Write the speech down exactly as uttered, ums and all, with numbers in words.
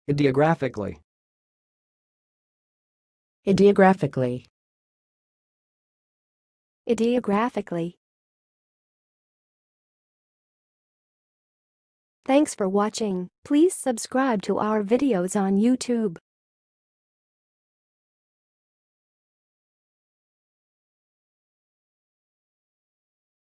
ideographically, ideographically, ideographically. Thanks for watching. Please subscribe to our videos on YouTube.